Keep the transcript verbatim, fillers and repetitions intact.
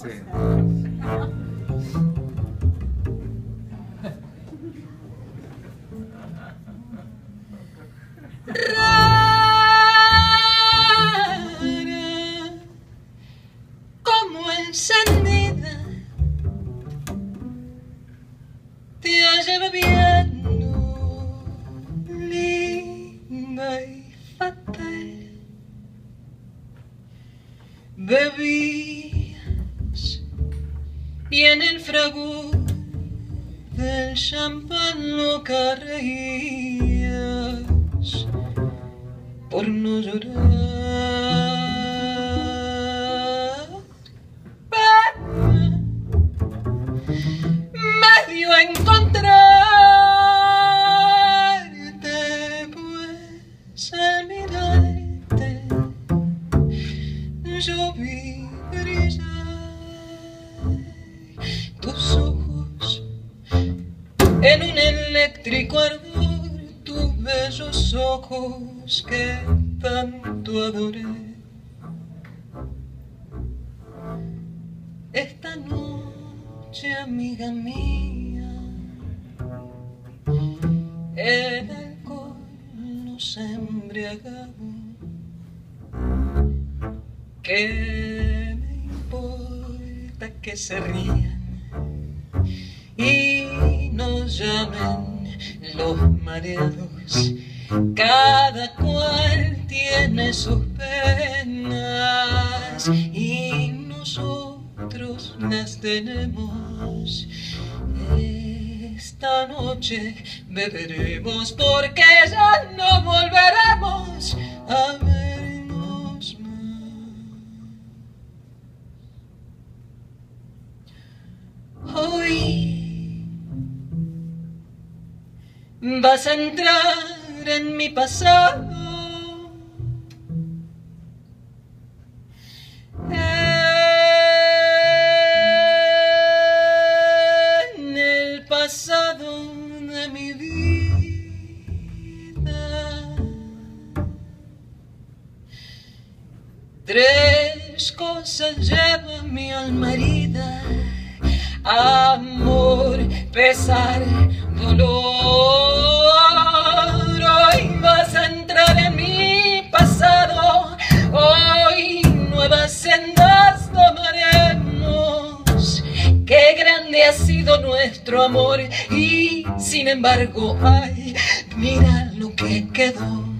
Sí. Rara como encendida te hallé bebiendo, linda y fatal. Bebías y en el fragor del champán loca reías por no llorar. Pero me dio a encontrarte, pues al mirarte yo vi brillar tus ojos en un eléctrico ardor, tus bellos ojos que tanto adoré. Esta noche, amiga mía, el alcohol nos ha embriagado. ¿Qué me importa que se rían y nos llamen los mareados? Cada cual tiene sus penas y nosotros las tenemos. Esta noche beberemos porque ya no volveremos a vernos más. Hoy vas a entrar en mi pasado, en el pasado de mi vida. Tres cosas lleva mi alma herida: amor, pesar, dolor. Hoy vas a entrar en mi pasado, hoy nuevas sendas tomaremos. Qué grande ha sido nuestro amor y sin embargo, ay, mira lo que quedó.